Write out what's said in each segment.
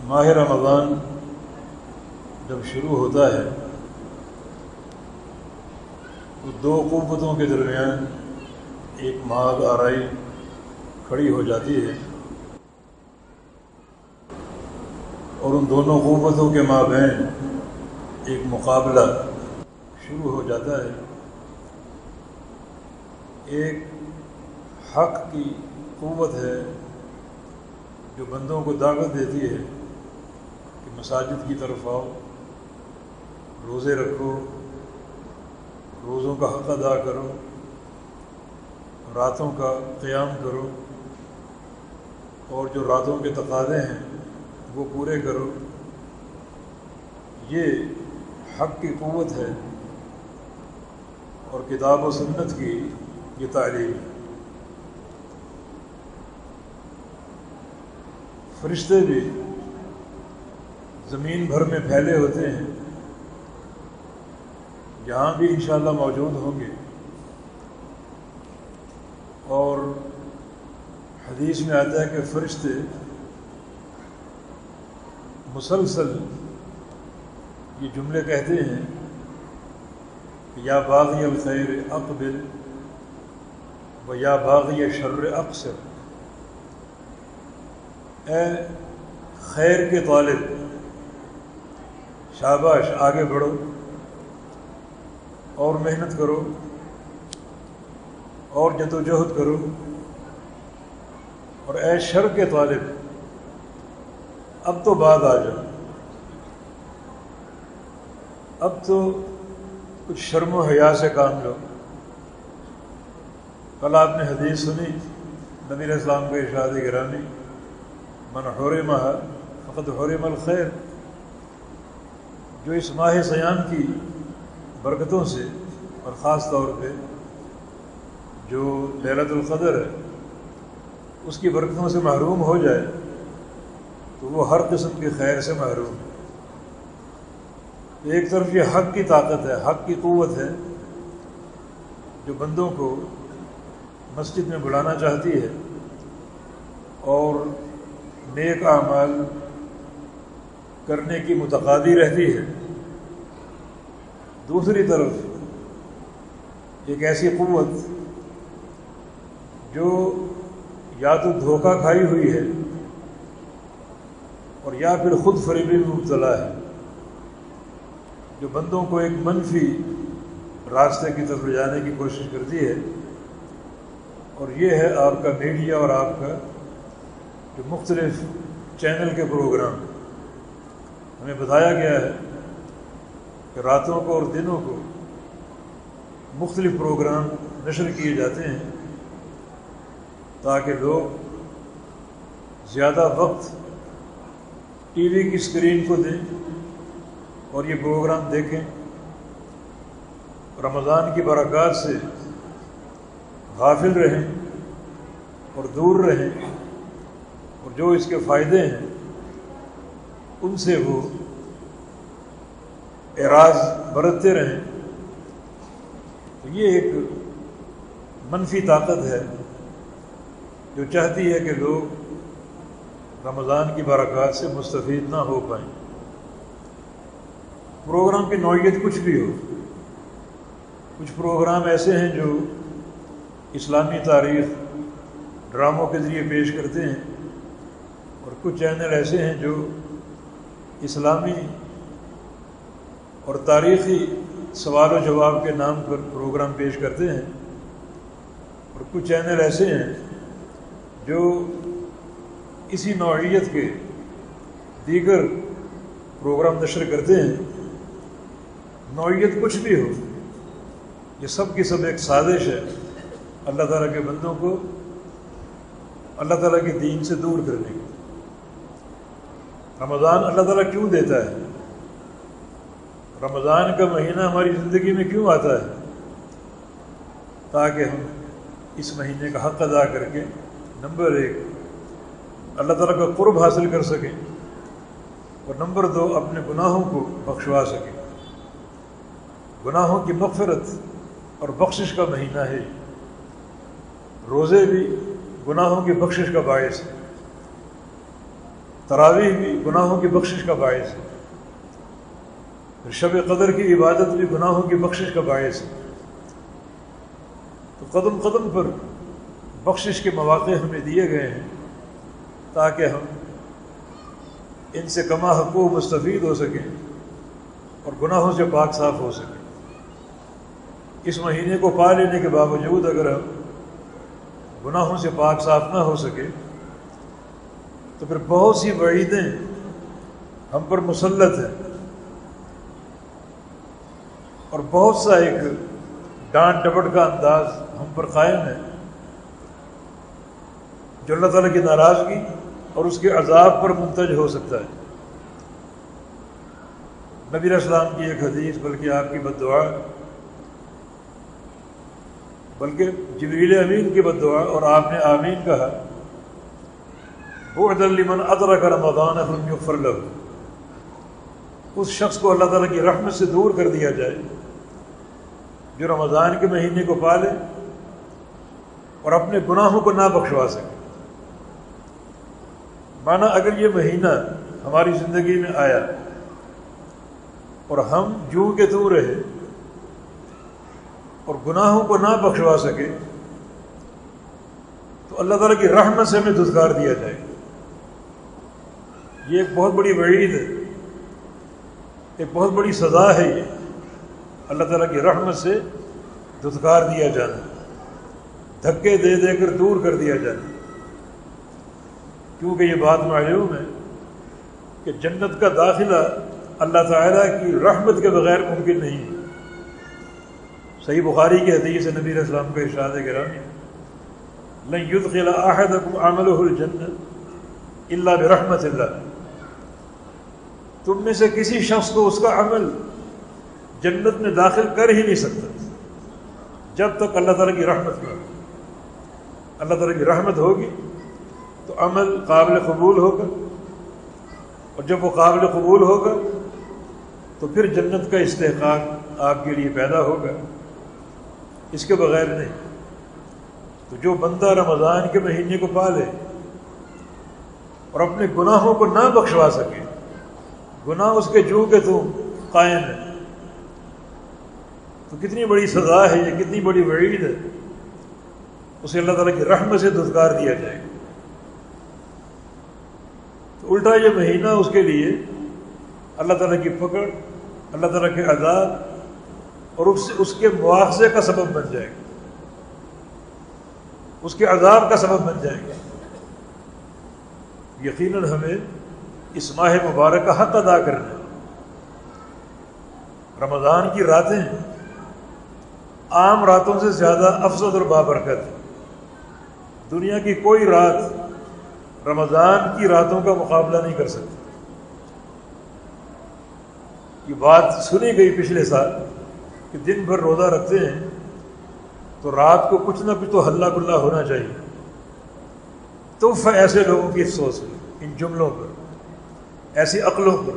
ماہ رمضان جب شروع ہوتا ہے تو دو قوتوں کے درمیان ایک مہاگ آرائی کھڑی ہو جاتی ہے اور ان دونوں قوتوں کے مابین ایک مقابلہ شروع ہو جاتا ہے۔ ایک حق کی قوت ہے جو بندوں کو دعوت دیتی ہے کہ مساجد کی طرف آؤ، روزے رکھو، روزوں کا حق ادا کرو، راتوں کا قیام کرو اور جو راتوں کے تقاضے ہیں وہ پورے کرو۔ یہ حق کی قوت ہے اور کتاب و سنت کی یہ تعلیم ہے۔ فرشتے بھی زمین بھر میں پھیلے ہوتے ہیں، یہاں بھی انشاءاللہ موجود ہوں گے، اور حدیث میں آتا ہے کہ فرشتے مسلسل یہ جملے کہتے ہیں کہ یا باغی الخیر اقبل و یا باغی الشر اقصر، اے خیر کے طالب شاباش آگے بڑھو اور محنت کرو اور جدوجہد کرو، اور اے شر کے طالب اب تو بعد آ جاؤ، اب تو کچھ شرم و حیا سے کام لو۔ کل آپ نے حدیث سنی نبی علیہ السلام کا ارشاد گرامی، من حرمہ فقد حرم الخیر، جو اس ماہ سیام کی برکتوں سے اور خاص طور پہ جو لیلۃ القدر ہے اس کی برکتوں سے محروم ہو جائے تو وہ ہر قسم کی خیر سے محروم ہے۔ ایک طرف یہ حق کی طاقت ہے، حق کی قوت ہے جو بندوں کو مسجد میں بلانا چاہتی ہے اور نیک اعمال کرنے کی متقاضی رہتی ہے۔ دوسری طرف ایک ایسی قوت جو یا تو دھوکہ کھائی ہوئی ہے اور یا پھر خود فریبی میں مبتلا ہے، جو بندوں کو ایک منفی راستے کی طرف لے جانے کی کوشش کرتی ہے، اور یہ ہے آپ کا میڈیا اور آپ کا جو مختلف چینل کے پروگرام۔ ہمیں بتایا گیا ہے کہ راتوں کو اور دنوں کو مختلف پروگرام نشر کیے جاتے ہیں تاکہ لوگ زیادہ وقت ٹی وی کی اسکرین کو دیں اور یہ پروگرام دیکھیں، رمضان کی برکات سے غافل رہیں اور دور رہیں، اور جو اس کے فائدے ہیں ان سے وہ اعراض برتتے رہیں۔ تو یہ ایک منفی طاقت ہے جو چاہتی ہے کہ لوگ رمضان کی برکات سے مستفید نہ ہو پائیں۔ پروگرام کی نوعیت کچھ بھی ہو، کچھ پروگرام ایسے ہیں جو اسلامی تاریخ ڈراموں کے ذریعے پیش کرتے ہیں، اور کچھ چینل ایسے ہیں جو اسلامی اور تاریخی سوال و جواب کے نام پر پروگرام پیش کرتے ہیں، اور کچھ چینل ایسے ہیں جو اسی نوعیت کے دیگر پروگرام نشر کرتے ہیں۔ نوعیت کچھ بھی ہو، یہ سب کی سب ایک سازش ہے اللہ تعالیٰ کے بندوں کو اللہ تعالیٰ کے دین سے دور کرنے کی۔ رمضان اللہ تعالیٰ کیوں دیتا ہے؟ رمضان کا مہینہ ہماری زندگی میں کیوں آتا ہے؟ تاکہ ہم اس مہینے کا حق ادا کر کے نمبر ایک اللہ تعالیٰ کا قرب حاصل کر سکیں، اور نمبر دو اپنے گناہوں کو بخشوا سکیں۔ گناہوں کی مغفرت اور بخشش کا مہینہ ہے۔ روزے بھی گناہوں کی بخشش کا باعث ہے۔ تراویح بھی گناہوں کی بخشش کا باعث ہے، پھر شب قدر کی عبادت بھی گناہوں کی بخشش کا باعث ہے۔ تو قدم قدم پر بخشش کے مواقع ہمیں دیے گئے ہیں تاکہ ہم ان سے کما حقوق مستفید ہو سکیں اور گناہوں سے پاک صاف ہو سکیں۔ اس مہینے کو پا لینے کے باوجود اگر ہم گناہوں سے پاک صاف نہ ہو سکے تو پھر بہت سی وعیدیں ہم پر مسلط ہیں اور بہت سا ایک ڈانٹ ڈپٹ کا انداز ہم پر قائم ہے جو اللہ تعالیٰ کی ناراضگی اور اس کے عذاب پر منتج ہو سکتا ہے۔ نبی علیہ السلام کی ایک حدیث، بلکہ آپ کی بد دعا، بلکہ جبریل امین کی بد دعا، اور آپ نے آمین کہا، بعدا لمن ادرک رمضان فلم یغفر لہ، اس شخص کو اللہ تعالیٰ کی رحمت سے دور کر دیا جائے جو رمضان کے مہینے کو پالے اور اپنے گناہوں کو نہ بخشوا سکے۔ مانا اگر یہ مہینہ ہماری زندگی میں آیا اور ہم جوں کے توں رہے اور گناہوں کو نہ بخشوا سکے تو اللہ تعالیٰ کی رحمت سے ہمیں دھتکار دیا جائے۔ یہ ایک بہت بڑی وعید ہے، ایک بہت بڑی سزا ہے، یہ اللہ تعالیٰ کی رحمت سے دھتکار دیا جانا، دھکے دے دے کر دور کر دیا جانا، کیونکہ یہ بات معلوم ہے کہ جنت کا داخلہ اللہ تعالیٰ کی رحمت کے بغیر ممکن نہیں ہے۔ صحیح بخاری کی حدیث ہے، نبی علیہ السلام کا ارشاد گرامی، لن يدخل احدکم عمله الجنة الا برحمت اللہ، تم میں سے کسی شخص کو اس کا عمل جنت میں داخل کر ہی نہیں سکتا جب تک اللہ تعالیٰ کی رحمت نہ ہو۔ اللہ تعالیٰ کی رحمت ہوگی تو عمل قابل قبول ہوگا، اور جب وہ قابل قبول ہوگا تو پھر جنت کا استحقاق آپ کے لیے پیدا ہوگا، اس کے بغیر نہیں۔ تو جو بندہ رمضان کے مہینے کو پالے اور اپنے گناہوں کو نہ بخشوا سکے، گناہ اس کے جو کہ تو قائم ہے، تو کتنی بڑی سزا ہے یہ، کتنی بڑی وعید ہے، اسے اللہ تعالیٰ کی رحمت سے دھتکار دیا جائے گا۔ تو الٹا یہ مہینہ اس کے لیے اللہ تعالیٰ کی پکڑ، اللہ تعالیٰ کے عذاب اور اس کے مواخذے کا سبب بن جائے گا، اس کے عذاب کا سبب بن جائے گا۔ یقیناً ہمیں اس ماہ مبارک کا حق ادا کرنا ہے۔ رمضان کی راتیں عام راتوں سے زیادہ افضل اور بابرکت ہے۔ دنیا کی کوئی رات رمضان کی راتوں کا مقابلہ نہیں کر سکتی۔ یہ بات سنی گئی پچھلے سال کہ دن بھر روزہ رکھتے ہیں تو رات کو کچھ نہ کچھ تو ہلہ گلہ ہونا چاہیے۔ تحفہ ایسے لوگوں کی افسوس ہے، ان جملوں پر، ایسی عقلوں پر۔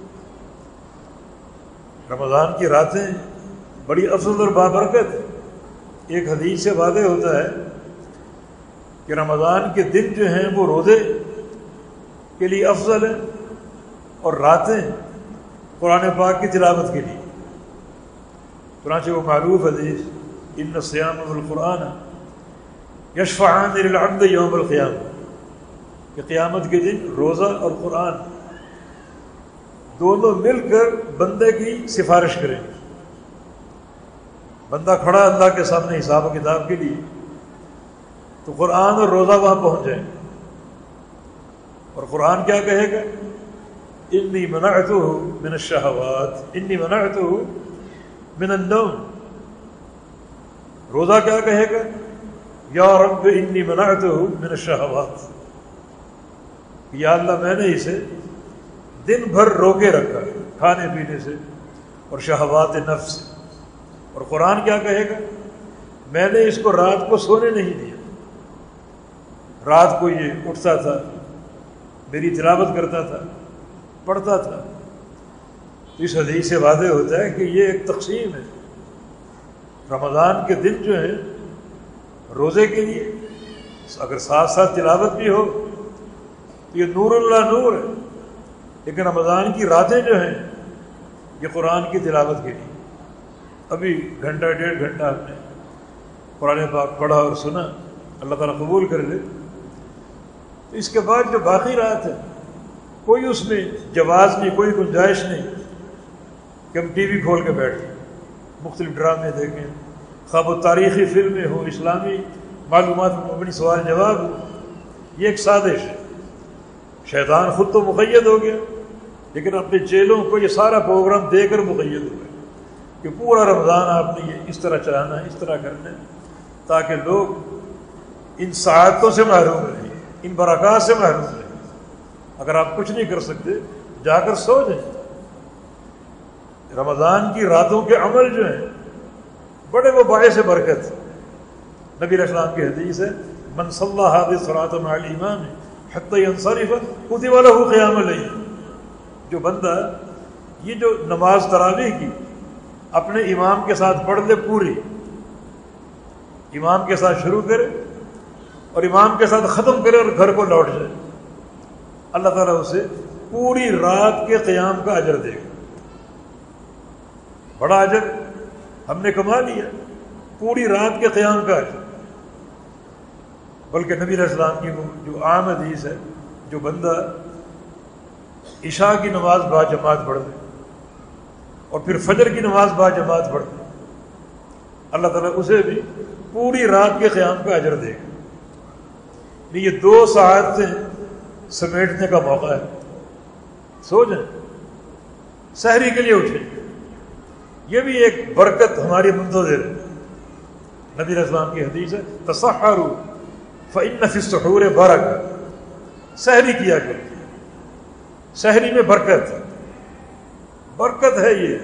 رمضان کی راتیں بڑی افضل اور بابرکت ہے۔ ایک حدیث سے واضح ہوتا ہے کہ رمضان کے دن جو ہیں وہ روزے کے لیے افضل ہیں اور راتیں قرآن پاک کی تلاوت کے لیے۔ چنانچہ وہ معروف حدیث، ان الصیام والقرآن یشفعان للعبد یوم القیامہ، کہ قیامت کے دن روزہ اور قرآن دونوں مل کر بندے کی سفارش کریں گے۔ بندہ کھڑا اللہ کے سامنے حساب و کتاب کے لیے تو قرآن اور روزہ وہاں پہنچ جائیں گے، اور قرآن کیا کہے گا؟ انی منعتہ من الشہوات، انی منعتہ من النوم۔ روزہ کیا کہے گا؟ یا رب انی منعتہ من الشہوات، یا اللہ میں نے اسے دن بھر روکے رکھا کھانے پینے سے اور شہوات نفس سے۔ اور قرآن کیا کہے گا؟ میں نے اس کو رات کو سونے نہیں دیا، رات کو یہ اٹھتا تھا، میری تلاوت کرتا تھا، پڑھتا تھا۔ تو اس حدیث سے واضح ہوتا ہے کہ یہ ایک تقسیم ہے۔ رمضان کے دن جو ہیں روزے کے لیے، اگر ساتھ ساتھ تلاوت بھی ہو تو یہ نور اللہ نور ہے، لیکن رمضان کی راتیں جو ہیں یہ قرآن کی تلاوت کے لیے. ابھی گھنٹہ ڈیڑھ گھنٹہ ہم نے قرآن پاک پڑھا اور سنا، اللہ تعالیٰ قبول کر لے. تو اس کے بعد جو باقی رات ہے کوئی اس میں جواز نہیں، کوئی گنجائش نہیں کہ ہم ٹی وی کھول کے بیٹھیں، مختلف ڈرامے دیکھیں، خواب و تاریخی فلمیں ہوں، اسلامی معلومات مبنی سوال جواب ہو. یہ ایک سازش ہے. شیطان خود تو مقید ہو گیا، لیکن اپنے چیلوں کو یہ سارا پروگرام دے کر مقید ہو گیا کہ پورا رمضان آپ نے یہ اس طرح چلانا ہے، اس طرح کرنا ہے، تاکہ لوگ ان سعادتوں سے محروم رہیں، ان برکات سے محروم رہیں. اگر آپ کچھ نہیں کر سکتے جا کر سو جائیں. رمضان کی راتوں کے عمل جو ہیں بڑے وہ باعث برکت. نبی علیہ السلام کی حدیث ہے، من صلی هذه الصلاة مع الامام حتى ينصرف كتب له قيام الليل. جو بندہ یہ جو نماز تراویح کی اپنے امام کے ساتھ پڑھ لے، پوری امام کے ساتھ شروع کرے اور امام کے ساتھ ختم کرے اور گھر کو لوٹ جائے، اللہ تعالیٰ اسے پوری رات کے قیام کا اجر دے گا. بڑا اجر ہم نے کما لیا، پوری رات کے قیام کا اجر. بلکہ نبی علیہ السلام کی وہ جو عام حدیث ہے، جو بندہ عشاء کی نماز با جماعت پڑھ دے اور پھر فجر کی نماز با جماعت پڑھ دے، اللہ تعالیٰ اسے بھی پوری رات کے قیام کا اجر دے گا. یہ 2 ساعتیں سمیٹنے کا موقع ہے. سو جائیں، سحری کے لیے اٹھیں. یہ بھی ایک برکت ہماری منتظر ہے. نبی علیہ السلام کی حدیث ہے، تسحروا فإن فی السحور برکہ. سحری کیا کرو، سحری میں برکت ہے. برکت ہے، یہ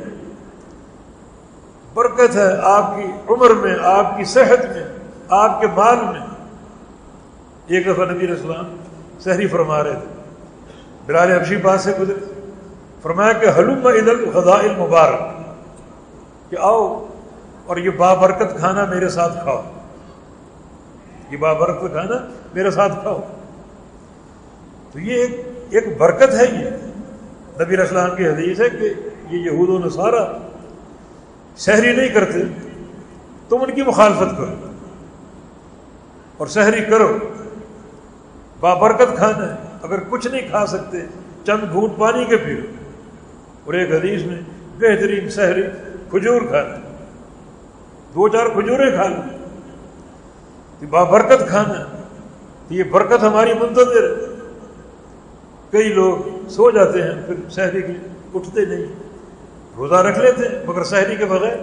برکت ہے آپ کی عمر میں، آپ کی صحت میں، آپ کے مال میں. ایک دفعہ نبی علیہ السلام سحری فرما رہے تھے، بلال حبشی پاس سے گزرے، فرمایا کہ ہلم الی الغداء المبارک، کہ آؤ اور یہ بابرکت کھانا میرے ساتھ کھاؤ، یہ بابرکت کھانا میرے ساتھ کھاؤ. تو یہ ایک برکت ہے. یہ نبی علیہ السلام کی حدیث ہے کہ یہ یہود و نصارہ سحری نہیں کرتے، تم ان کی مخالفت کرو اور سحری کرو. بابرکت کھانا ہے. اگر کچھ نہیں کھا سکتے چند گھونٹ پانی کے پیو. اور ایک حدیث میں بہترین سحری کھجور کھانا، 2-4 کھجوریں کھا لیں. بابرکت کھانا ہے. تو یہ برکت ہماری منتظر ہے. کئی لوگ سو جاتے ہیں، پھر سحری کی اٹھتے نہیں، روزہ رکھ لیتے ہیں مگر سحری کے بغیر.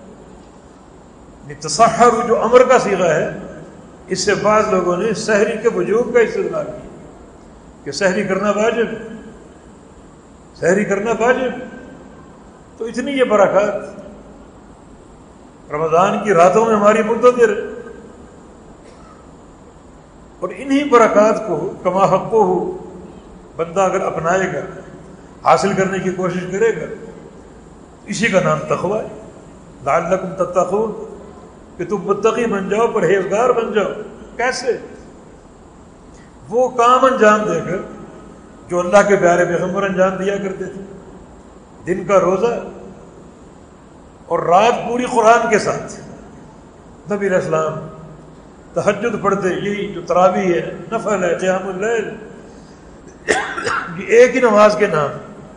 تسحر جو امر کا صیغہ ہے، اس سے بعض لوگوں نے سحری کے وجوب کا استدلال کیا کہ سحری کرنا واجب ہے، سحری کرنا واجب. تو اتنی یہ برکات رمضان کی راتوں میں ہماری منتظر ہے. اور انہی برکات کو کما حقو ہو بندہ اگر اپنائے گا، حاصل کرنے کی کوشش کرے گا، اسی کا نام تقویٰ ہے. لعلکم تتقون، کہ تم متقی بن جاؤ، پرہیزگار بن جاؤ. کیسے؟ وہ کام انجام دے کر جو اللہ کے پیارے پیغمبر انجام دیا کرتے تھے. دن کا روزہ اور رات پوری قرآن کے ساتھ. نبی علیہ السلام تہجد پڑھتے، یہی جو تراویح ہے، نفل ہے، قیام اللیل، یہ ایک ہی نماز کے نام،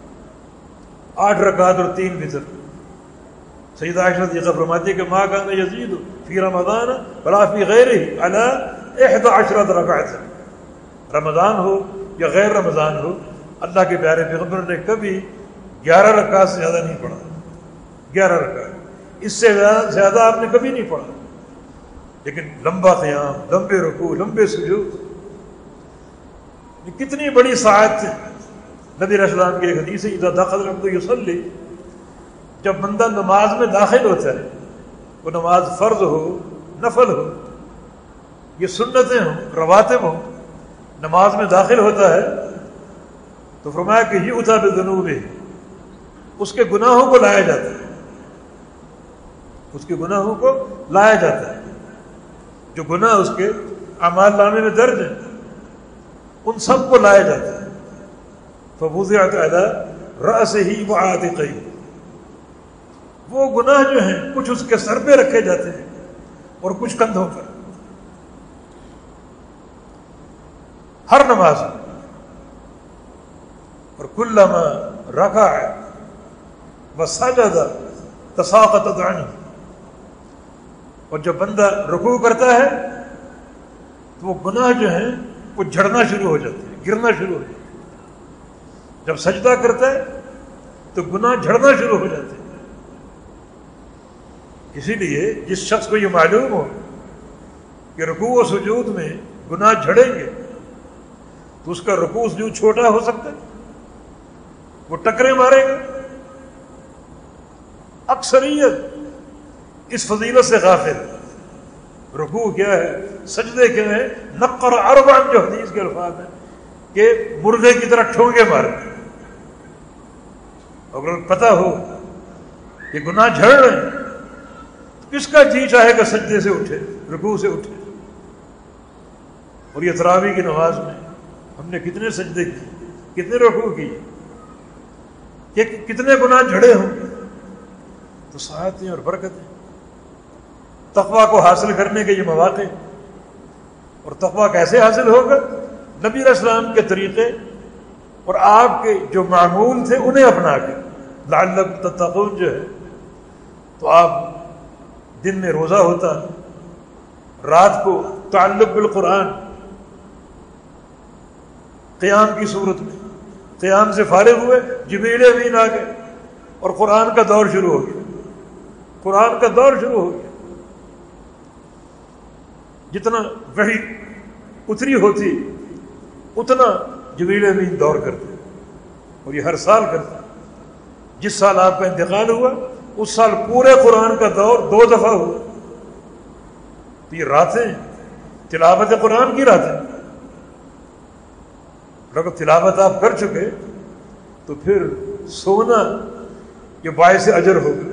8 رکعات اور 3 وتر. سیدہ عائشہ صدیقہ فرماتی ہے کہ ما کان یزید فی رمضان ولا فی غیرہ علی 11 رکعت. رمضان ہو یا غیر رمضان ہو، اللہ کے پیارے پیغمبر نے کبھی 11 رکعت سے زیادہ نہیں پڑھا. 11 رکعت، اس سے زیادہ آپ نے کبھی نہیں پڑھا. لیکن لمبا قیام، لمبے رکوع، لمبے سجود، کتنی بڑی سعادت ہے. نبی علیہ السلام کی ایک حدیث ہے، اذا دخل العبد یصلی، جب بندہ نماز میں داخل ہوتا ہے، وہ نماز فرض ہو، نفل ہو، یہ سنتیں ہوں، رواتب ہوں، نماز میں داخل ہوتا ہے تو فرمایا کہ یؤتی بذنوبہ، اس کے گناہوں کو لایا جاتا ہے، اس کے گناہوں کو لایا جاتا ہے. جو گناہ اس کے اعمال نامے میں درج ہیں ان سب کو لایا جاتا ہے. فوضعت علی رأسہ وعاتقیہ، وہ گناہ جو ہیں کچھ اس کے سر پہ رکھے جاتے ہیں اور کچھ کندھوں پر. ہر نماز میں. اور کلما رکع وسجد تساقطت عنہ، اور جب بندہ رکوع کرتا ہے تو وہ گناہ جو ہیں وہ جھڑنا شروع ہو جاتے ہیں، گرنا شروع ہو جاتے ہیں. جب سجدہ کرتا ہے تو گناہ جھڑنا شروع ہو جاتے ہیں. اسی لیے جس شخص کو یہ معلوم ہو کہ رکوع و سجود میں گناہ جھڑیں گے تو اس کا رکوع سجود چھوٹا ہو سکتا ہے، وہ ٹکرے مارے گا. اکثریت اس فضیلت سے غافل ہے. رکوع کیا ہے، سجدے کیا ہے، نقر اربعا جو حدیث کے الفاظ ہیں کہ مردے کی طرح ٹھونگے مارے. اگر پتہ ہو کہ گناہ جھڑ رہے ہیں تو کس کا جی چاہے گا سجدے سے اٹھے، رکوع سے اٹھے. اور یہ تراویح کی نماز میں ہم نے کتنے سجدے کیے، کتنے رکوع کیے، کہ کتنے گناہ جھڑے ہوں گے. تو سعادتیں اور برکتیں. تقویٰ کو حاصل کرنے کے یہ مواقع. اور تقویٰ کیسے حاصل ہوگا؟ نبی علیہ السلام کے طریقے اور آپ کے جو معمول تھے انہیں اپنا کے. لعلکم تتقون جو ہے تو آپ دن میں روزہ ہوتا، رات کو تعلق بالقرآن، قیام کی صورت میں قیام سے فارغ ہوئے، جبریل امین آ گئے اور قرآن کا دور شروع ہو گیا. قرآن کا دور شروع ہو گیا. جتنا وحی اتری ہوتی اتنا جبریل امین دور کرتے، اور یہ ہر سال کرتے. جس سال آپ کا انتقال ہوا اس سال پورے قرآن کا دور 2 دفعہ ہوا. تو یہ راتیں تلاوت قرآن کی راتیں. اگر تلاوت آپ کر چکے تو پھر سونا یہ باعث اجر ہوگا.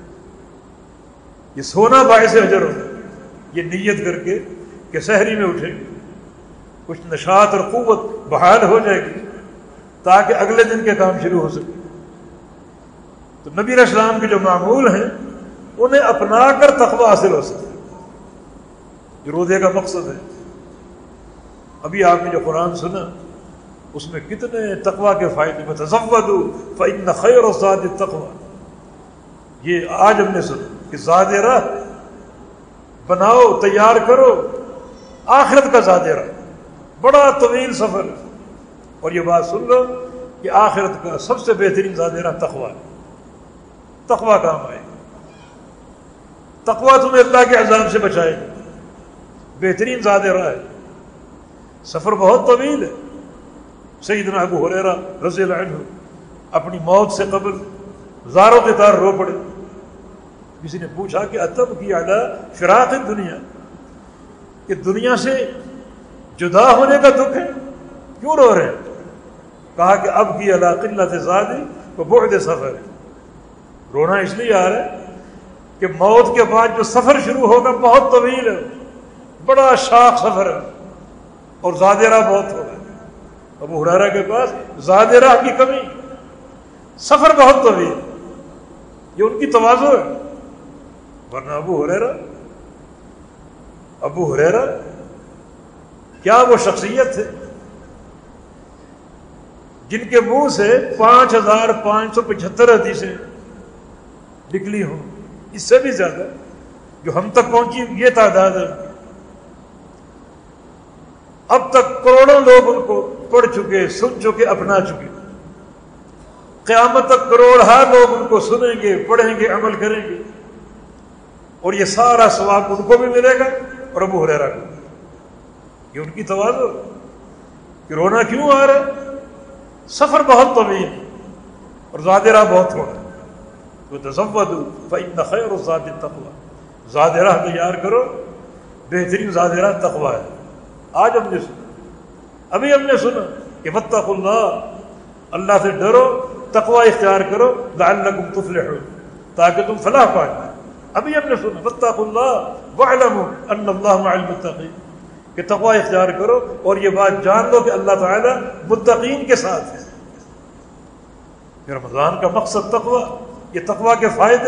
یہ سونا باعث اجر ہوگا. یہ نیت کر کے کہ سحری میں اٹھیں گے، کچھ نشاط اور قوت بحال ہو جائے گی تاکہ اگلے دن کے کام شروع ہو سکے. تو نبی علیہ السلام کے جو معمول ہیں انہیں اپنا کر تقویٰ حاصل ہو سکے. جو روزے کا مقصد ہے. ابھی آپ نے جو قرآن سنا اس میں کتنے تقویٰ کے فائدے. وَتَزَوَّدُوا فَإِنَّ خَيْرَ الزَّادِ التَّقْوَىٰ. یہ آج ہم نے سنا کہ زاد راہ بناؤ، تیار کرو آخرت کا زاد راہ. بڑا طویل سفر ہے. اور یہ بات سن لو کہ آخرت کا سب سے بہترین زاد راہ تقویٰ ہے. تقویٰ کام آئے. تقویٰ تمہیں اللہ کے عذاب سے بچائے گا. بہترین زاد راہ ہے. سفر بہت طویل ہے. سیدنا ابو ہریرہ رضی اللہ عنہ اپنی موت سے قبل زاروں کے تار رو پڑے. کسی نے پوچھا کہ اتبکی علی فراق الدنیا، کہ دنیا سے جدا ہونے کا دکھ ہے، کیوں رو رہے ہیں؟ کہا کہ اب کی علی قلت زادی و بعد سفر. رونا اس لیے آ رہا ہے کہ موت کے بعد جو سفر شروع ہوگا بہت طویل ہے، بڑا شاق سفر ہے اور زاد راہ بہت ہوگا. ابو ہریرہ کے پاس زاد راہ کی کمی، سفر بہت طویل. یہ ان کی تواضع ہے. ورنہ ابو ہریرہ کیا وہ شخصیت تھے جن کے منہ سے 5575 حدیثیں نکلی ہوں، اس سے بھی زیادہ جو ہم تک پہنچی یہ تعداد ہے. اب تک کروڑوں لوگ ان کو پڑھ چکے، سن چکے، اپنا چکے. قیامت تک کروڑہا لوگ ان کو سنیں گے، پڑھیں گے، عمل کریں گے، اور یہ سارا ثواب ان کو بھی ملے گا اور ابو ہریرہ کو. یہ ان کی تواضع کہ رونا کیوں آ رہا ہے؟ سفر بہت طویل اور زاد راہ بہت تھوڑا. تو تزودوا فإن خیر الزاد التقویٰ. زاد راہ تیار کرو، بہترین زاد راہ تقویٰ ہے. آج ہم نے سنا، ابھی ہم نے سنا کہ واتقوا اللہ، اللہ سے ڈرو، تقویٰ اختیار کرو، لعلکم تفلحون، تاکہ تم فلاح پائے. ابھی ہم نے سنا واتقوا اللہ واعلموا ان اللہ مع المتقین، کہ تقوی اختیار کرو، اور یہ بات جان لو کہ اللہ تعالیٰ متقین کے ساتھ ہے۔ کہ رمضان کا مقصد تقوی، یہ تقوی کے فائدے،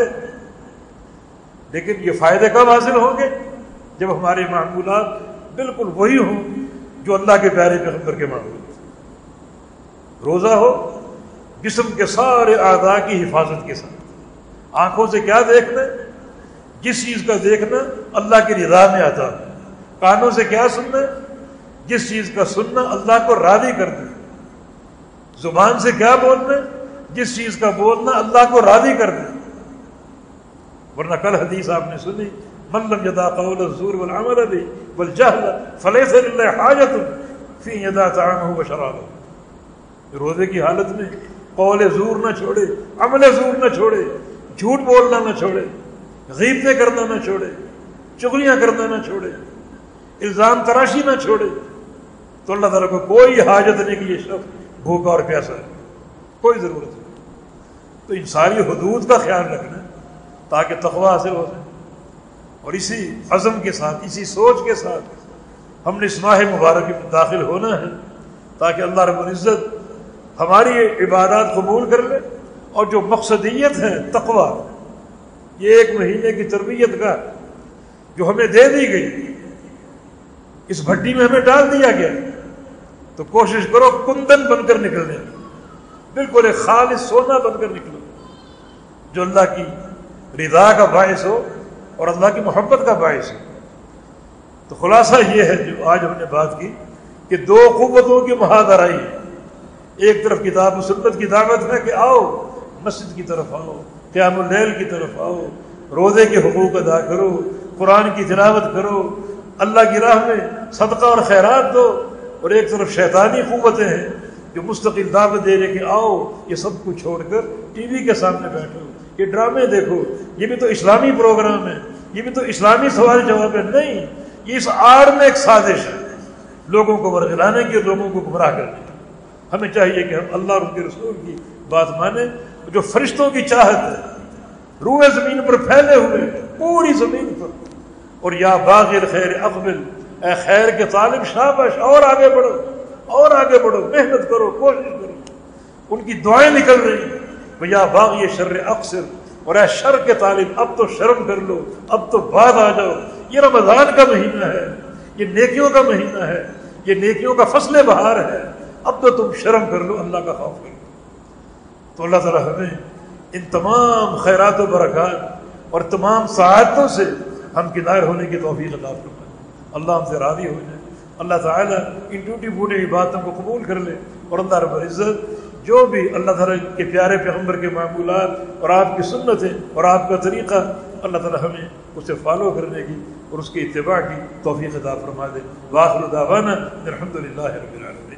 لیکن یہ فائدے کب حاصل ہوں گے؟ جب ہمارے معمولات بالکل وہی ہوں جو اللہ کے پیارے پیغمبر کے معمولات۔ روزہ ہو جسم کے سارے اعضاء کی حفاظت کے ساتھ، آنکھوں سے کیا دیکھنا، جس چیز کا دیکھنا اللہ کی رضا میں آتا ہے، کانوں سے کیا سننا، جس چیز کا سننا اللہ کو راضی کرنا، زبان سے کیا بولنا، جس چیز کا بولنا اللہ کو راضی کرنا۔ ورنہ کل حدیث آپ نے سنی، من لم یدع قول الزور والعمل به والجهل فلیس للہ حاجۃ فی ان یدع طعامہ وشرابہ۔ روزے کی حالت میں قول زور نہ چھوڑے، عمل زور نہ چھوڑے، جھوٹ بولنا نہ چھوڑے، غیبتیں کرنا نہ چھوڑے، چغلیاں کرنا نہ چھوڑے، الزام تراشی نہ چھوڑے، تو اللہ تعالیٰ کو کوئی حاجت نہیں کہ یہ شخص بھوکا اور پیاسا ہے، کوئی ضرورت نہیں۔ تو ان ساری حدود کا خیال رکھنا تاکہ تقوی حاصل ہو جائے، اور اسی عزم کے ساتھ، اسی سوچ کے ساتھ ہم نے اس ماہ مبارک میں داخل ہونا ہے تاکہ اللہ رب العزت ہماری عبادات قبول کر لے، اور جو مقصدیت ہے تقوی، یہ ایک مہینے کی تربیت کا جو ہمیں دے دی گئی، اس بھٹی میں ہمیں ڈال دیا گیا، تو کوشش کرو کندن بن کر نکلنے کی، بالکل ایک خالص سونا بن کر نکلو جو اللہ کی رضا کا باعث ہو اور اللہ کی محبت کا باعث ہو۔ تو خلاصہ یہ ہے جو آج ہم نے بات کی کہ دو قوتوں کی محاذرائی ہے، ایک طرف کتاب و سنت کی دعوت ہے کہ آؤ مسجد کی طرف آؤ، قیام اللیل کی طرف آؤ، روزے کے حقوق ادا کرو، قرآن کی تلاوت کرو، اللہ کی راہ میں صدقہ اور خیرات دو، اور ایک طرف شیطانی قوتیں ہیں جو مستقل دعوت دے رہے کہ آؤ یہ سب کچھ چھوڑ کر ٹی وی کے سامنے بیٹھو، یہ ڈرامے دیکھو، یہ بھی تو اسلامی پروگرام ہے، یہ بھی تو اسلامی سوال جواب ہے۔ نہیں، یہ اس آڑ میں ایک سازش ہے لوگوں کو ورگلانے کی، لوگوں کو گمراہ کرنے کی۔ ہمیں چاہیے کہ ہم اللہ اور ان کے رسول کی بات مانیں، جو فرشتوں کی چاہت ہے روئے زمین پر پھیلے ہوئے پوری زمین پر، اور یا باغی الخیر اقبل، اے خیر کے طالب شاباش، اور آگے بڑھو، اور آگے بڑھو، محنت کرو، کوشش کرو۔ ان کی دعائیں نکل رہی ہیں، یا باغی شر اقصر، اور اے شر کے طالب اب تو شرم کر لو، اب تو بعد آ جاؤ، یہ رمضان کا مہینہ ہے، یہ نیکیوں کا مہینہ ہے، یہ نیکیوں کا فصل بہار ہے، اب تو تم شرم کر لو، اللہ کا خوف کر لو۔ تو اللہ تعالیٰ ہمیں ان تمام خیرات و برکات اور تمام سعادتوں سے ہم کنار ہونے کی توفیق عطا فرمائے۔ اللہ ہم سے راضی ہو جائے، اللہ تعالیٰ ان ٹوٹی پھوٹی باتوں کو قبول کر لے، اور اللہ رب العزت جو بھی اللہ تعالیٰ کے پیارے پیغمبر کے معمولات اور آپ کی سنتیں اور آپ کا طریقہ، اللہ تعالیٰ ہمیں اسے فالو کرنے کی اور اس کی اتباع کی توفیق عطا فرما دے۔ وآخر دعوانا الحمد للہ رب العالمین۔